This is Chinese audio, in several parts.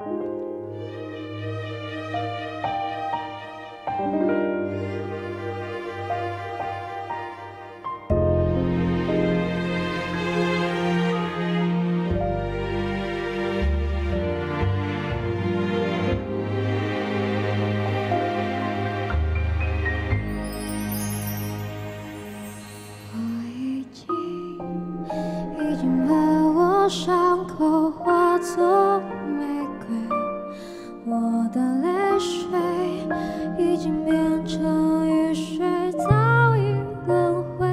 已经把我伤口化作玫瑰，我的泪水已经变成雨水，早已轮回。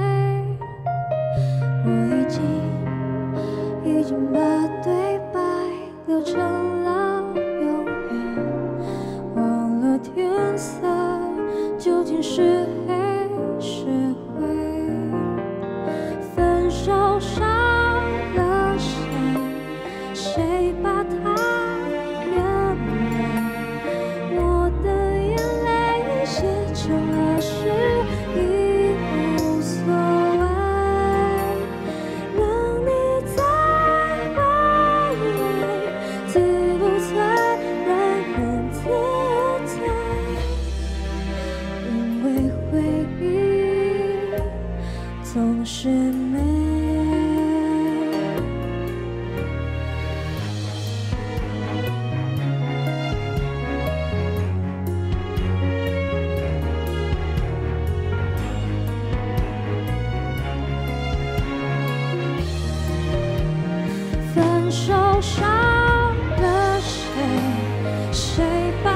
我已经把对白留成了永远，忘了天色究竟是黑是灰，分手伤了谁？谁把它圆满？我的眼泪写成了诗，已无所谓。让你在回味，自不醉，人人自醉。因为回忆总是美。分手伤了谁？谁把